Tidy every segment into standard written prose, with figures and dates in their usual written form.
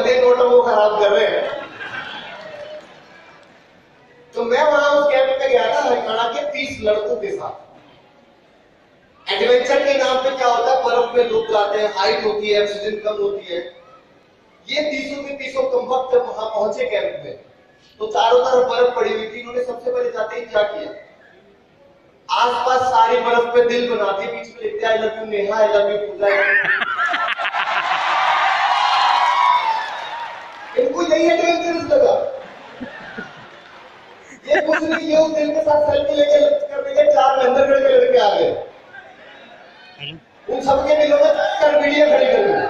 भले नोट वो खराब कर रहे हैं। तो मैं वहां उस कैंप में गया था हरियाणा के 30 लड़कों के साथ। एडवेंचर के नाम पे क्या होता है, बर्फ में लोग जाते हैं, हाइट होती है, ऑक्सीजन कम होती है। ये 30 के 30 कमबख्त जब वहां पहुंचे कैंप में, तो चारों तरफ बर्फ पड़ी हुई थी। इन्होंने सबसे पहले जाते ही क्या किया, आसपास सारी बर्फ पे दिल बना दी, बीच में लिखते I love you Neha, I love you Puja. इनको यही एडवेंचरस लगा। ये कुछ नहीं, ये उस दिल के साथ सेल्फी लेके करने के 4 महेंद्रगढ़ के लड़के आ गए, उन सबके दिलों में कर वीडियो खड़ी कर दी।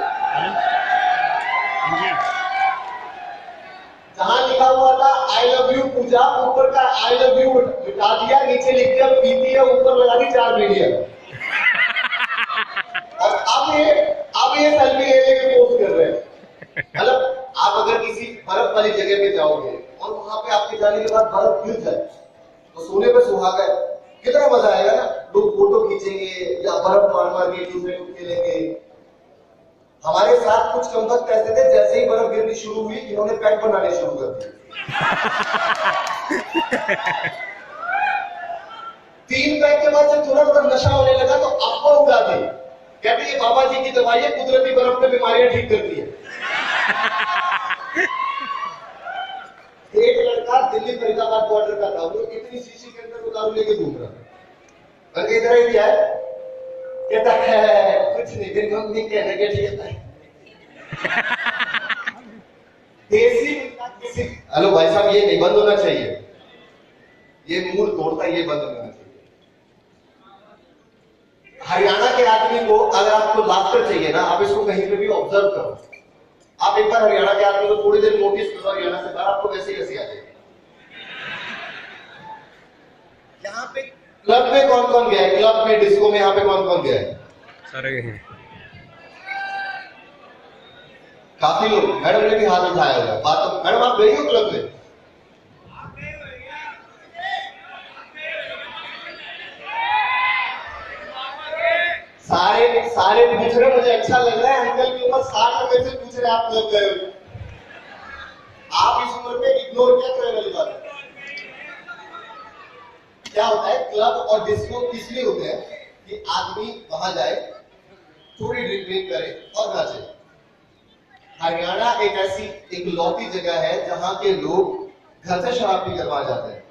जहां लिखा हुआ था आई लव यू पूजा, ऊपर का आई लव यू मिटा दिया, नीचे लिख दिया प्रीति है, ऊपर लगा दी 4 वीडियो। और अब ये सेल्फी ले लेके पोस्ट कर रहे हैं। मतलब आप अगर किसी बर्फ वाली जगह पे जाओगे और वहां पे आपके जाने के बाद बर्फ गिर जाए तो सोने पे सुहागा है, कितना मजा आएगा ना। लोग फोटो खींचेंगे या बर्फ मार मार के एक दूसरे को खेलेंगे। हमारे साथ कुछ कमबख्त ऐसे थे, जैसे ही बर्फ गिरनी शुरू हुई इन्होंने पैक बनाने शुरू कर दिए। 3 पैक के बाद जब थोड़ा थोड़ा नशा होने लगा तो अफवाह उड़ा दी, कहते ये बाबा जी की दवाई है, कुदरती बर्फ में बीमारियां ठीक करती है। एक लड़का दिल्ली फरीदाबाद बॉर्डर का था, वो इतनी शीशी के अंदर वो दारू लेके घूम रहा था। इधर ही क्या है, कहता है कुछ नहीं, फिर मम्मी कहने के ठीक है देसी किसी। हेलो भाई साहब, ये नहीं बंद होना चाहिए, ये मूल तोड़ता है, ये बंद होना चाहिए। हरियाणा के आदमी को अगर आपको लाफ्टर चाहिए ना, आप इसको कहीं पे भी ऑब्जर्व करो। आप एक बार हरियाणा के आदमी को थोड़ी देर नोटिस करो, हरियाणा से बाहर आपको वैसे ही हंसी आ जाएगी। यहाँ पे क्लब में कौन कौन गया है, क्लब में डिस्को में यहाँ पे कौन कौन गया है? सारे गए हैं, काफी लोग। मैडम ने भी हाथ उठाया हुआ है। बात मैडम आप गई हो क्लब में? सारे पूछ रहे, मुझे अच्छा लग रहा है। अंकल की उम्र 60 में से पूछ रहे आप क्लब गए हो? आप इस उम्र में इग्नोर क्या करने वाली बात है? क्या होता है, क्लब और डिस्को इसलिए होते हैं कि आदमी वहां जाए, थोड़ी ड्रिंक करे और नाचे। हरियाणा एक ऐसी एक लौती जगह है जहां के लोग घर से शराब पीकर वहां जाते हैं।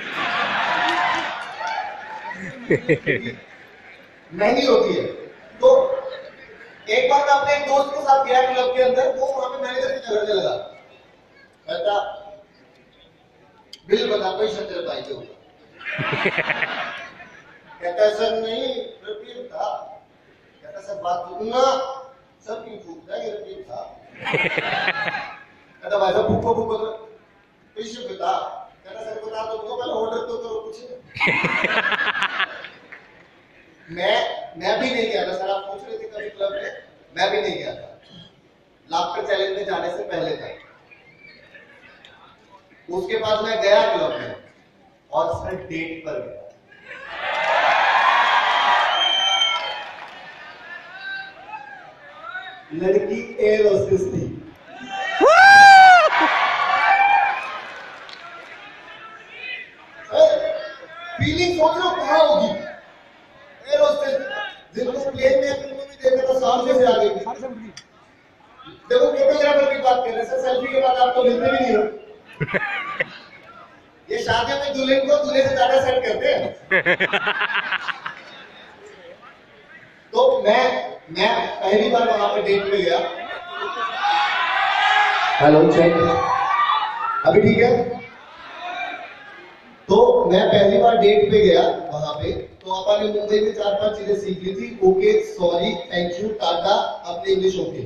महंगी होती है। तो एक बार मैं अपने एक दोस्त के साथ गया क्लब के अंदर, वो वहां पे मैनेजर से झगड़ने लगा। कहता बिल बता, पैसा तेरे भाई के ऊपर। कहता सर नहीं, रफीक था। कहता सर बात सुनना, सर क्यों फूकता है, रफीक था। कहता भाई साहब फूको फूको तो पैसे बता। कहता सर बता दो, पहले ऑर्डर तो करो कुछ। मैं भी नहीं गया था सर, आप पूछ रहे थे कभी क्लब में, मैं भी नहीं गया था। लाफ्टर चैलेंज में जाने से पहले था। उसके बाद मैं गया क्लब में और सर डेट पर गया। लड़की एयर होस्टेस थी। फीलिंग सोच रहा हूं कहां होगी एयर होस्टेस। जिनको प्लेन में फिल्मों में देखा था सामने से आ गई। देखो फोटोग्राफर की बात कर रहे हैं सर, सेल्फी के बाद आप तो लेते भी नहीं हो। ये शादियों में दुल्हन को दूल्हे से ज्यादा सेट करते हैं। तो मैं पहली बार वहां पे डेट पे गया। हेलो चेक, अभी ठीक है? तो मैं पहली बार डेट पे गया वहां पे, तो अपन ने मुंबई में 4-5 चीजें सीख ली थी। Okay, sorry, thank you, tata, अपने इंग्लिश ओके।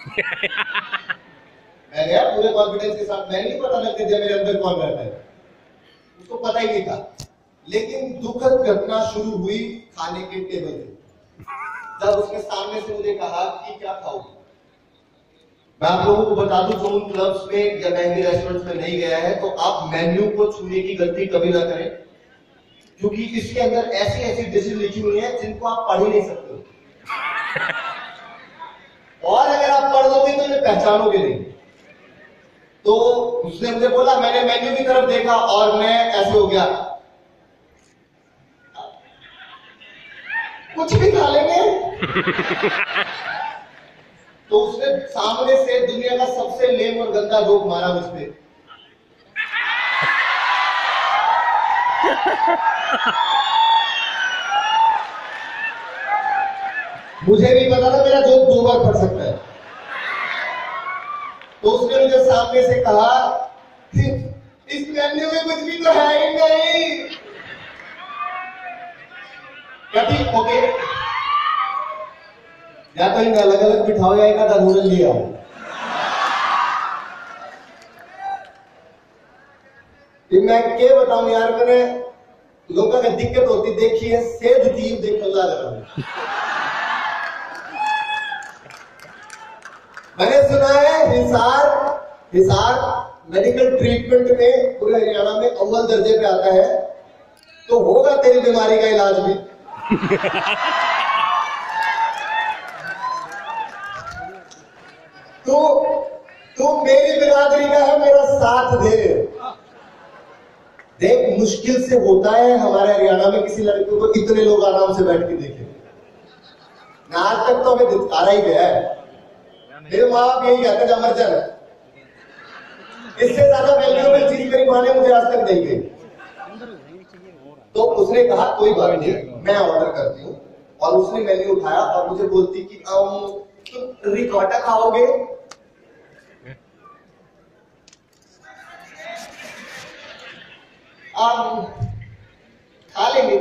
मैं गया पूरे कॉन्फिडेंस के साथ। मैं नहीं पता लगता जब मेरे अंदर कौन रहता है, उसको पता ही नहीं था। लेकिन दुखद घटना शुरू हुई खाने के टेबल पे, जब उसने सामने से मुझे कहा कि क्या खाओगे। मैं आप लोगों को बता दूं, जो उन क्लब्स में या महंगे रेस्टोरेंट्स में नहीं गया है, तो आप मेन्यू को छूने की गलती कभी ना करें, क्योंकि इसके अंदर ऐसी ऐसी डिशेज लिखी हुई है जिनको आप पढ़ ही नहीं सकते। और अगर आप पढ़ लोगे तो इन्हें पहचानोगे नहीं। तो उसने मुझे बोला, मैंने मेन्यू की तरफ देखा और मैं ऐसे हो गया, कुछ भी खा लेंगे। तो उसने सामने से दुनिया का सबसे लेम और गंदा जोक मारा मुझ पे। मुझे नहीं पता था मेरा जोक 2 बार पड़ सकता है। तो उसने मुझे सामने से कहा, इस मेन्यू में कुछ भी तो है ही नहीं। ठीक, ओके, या तो इन्हें अलग अलग बिठाओ या एक आधा नूडल लिया हो। मैं क्या बताऊं यार, मैंने लोगों का दिक्कत होती देखी है, सेध थी देखो लगा। मैंने सुना है हिसार मेडिकल ट्रीटमेंट में पूरे हरियाणा में अव्वल दर्जे पे आता है, तो होगा तेरी बीमारी का इलाज भी। तू मेरी बिरादरी का है, मेरा साथ दे। देख, मुश्किल से होता है हमारे हरियाणा में किसी लड़के को इतने लोग आराम से बैठ के देखे। आज तक तो हमें धिक्कारा ही गया है। मेरे माँ बाप यही कहते हैं, मर जाना, इससे ज्यादा वैल्यूएबल चीज मेरी माँ ने मुझे आज तक नहीं गई। तो उसने कहा कोई बात नहीं, मैं ऑर्डर करती हूँ। और उसने मेन्यू उठाया और मुझे बोलती कि तुम रिकॉर्डा खाओगे? खा लेंगे।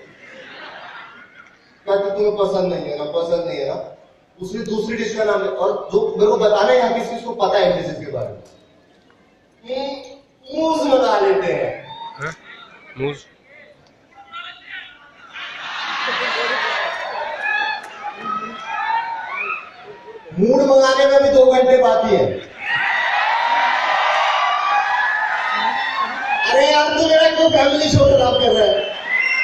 कहते तुम्हें पसंद नहीं है ना, पसंद नहीं है ना। उसने दूसरी डिश का नाम लिया और जो मेरे को बताना है यहाँ किसी को पता है डिशेस के बारे में। मूज मंगा लेते हैं। मूज मूड मंगाने में भी 2 घंटे बाकी है। अरे यार, तू मेरा क्यों फैमिली शो खराब कर रहा है?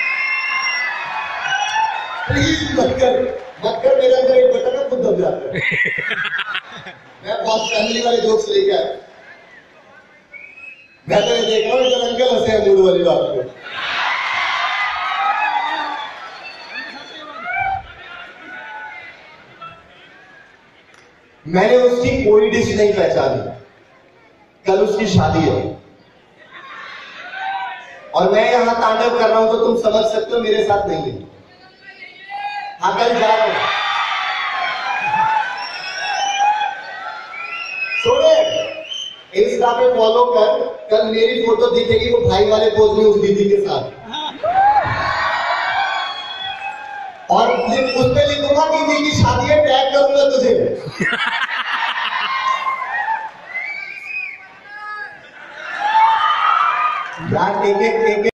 प्लीज मत कर, मेरे अंदर एक बटन है, खुद दब जाता है। मैं बहुत फैमिली वाले जोक्स लेके आया। मैं तो ये देख रहा हूँ, जब अंकल हंसे हैं मूड वाली बात पे। मैंने उसकी कोई डिश नहीं पहचानी। कल उसकी शादी है और मैं यहां तांडव कर रहा हूं, तो तुम समझ सकते हो मेरे साथ नहीं है। हाँ, कल जा रहा हूं। सुने, इंस्टा पे फॉलो कर, कल मेरी फोटो दिखेगी वो भाई वाले पोज में उस दीदी के साथ। और उस पे लिखूंगा दीदी की शादी है, टैग करूंगा तुझे। यार, एक